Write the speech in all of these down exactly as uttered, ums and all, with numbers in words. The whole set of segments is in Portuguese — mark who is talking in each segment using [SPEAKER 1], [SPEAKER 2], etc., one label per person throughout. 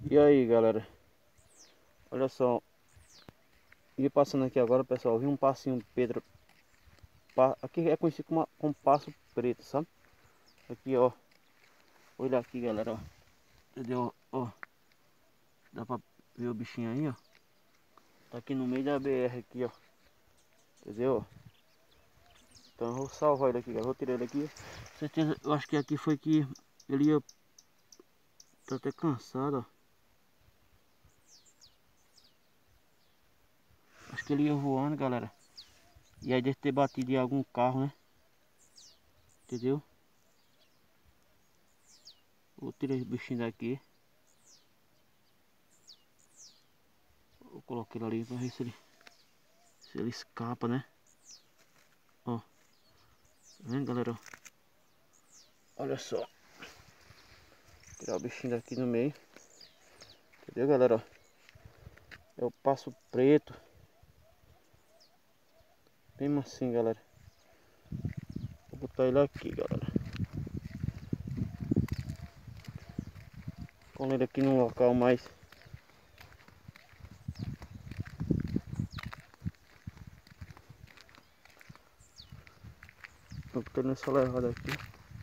[SPEAKER 1] E aí, galera, olha só, ia passando aqui agora, pessoal, vi um passinho Pedro, pa, aqui é conhecido como, como passo preto, sabe? Aqui, ó, olha aqui, galera, ó, entendeu? Ó, dá pra ver o bichinho aí, ó, tá aqui no meio da B R aqui, ó, entendeu? Então eu vou salvar ele aqui, galera, vou tirar ele aqui, certeza, eu acho que aqui foi que ele ia, tá até cansado, ó. Acho que ele ia voando, galera. E aí deve ter batido em algum carro, né? Entendeu? Vou tirar esse bichinho daqui. Vou colocar ele ali pra ver se ele, se ele escapa, né? Ó. Tá vendo, galera? Olha só. Tirar o bichinho daqui no meio. Entendeu, galera? É o passo preto. Bem assim, galera. Vou botar ele aqui, galera. Com ele aqui num local mais... Vou botar ele nessa levada aqui.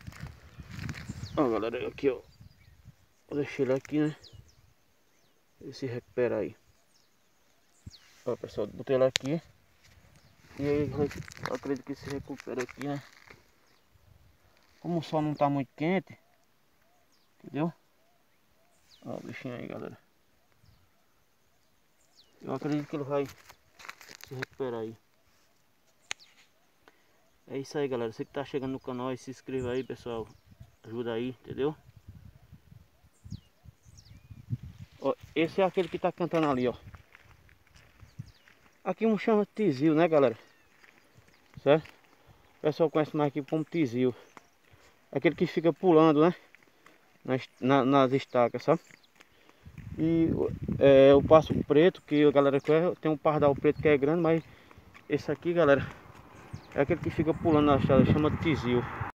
[SPEAKER 1] Ó, galera, aqui, ó. Vou deixar ele aqui, né? Ele se recupera aí. Ó, pessoal, botei ele aqui. E aí, eu acredito que se recupera aqui, né? Como o sol não tá muito quente, entendeu? Ó o bichinho aí, galera. Eu acredito que ele vai se recuperar aí. É isso aí, galera. Você que tá chegando no canal, se inscreva aí, pessoal. Ajuda aí, entendeu? Ó, esse é aquele que tá cantando ali, ó. Aqui um chama tizil, né, galera? Certo? O pessoal conhece mais aqui como tizil. Aquele que fica pulando, né? Nas, na, nas estacas, sabe? E é, o passo preto, que a galera quer, tem um pardal preto que é grande, mas esse aqui, galera, é aquele que fica pulando na estrada, chama tizil.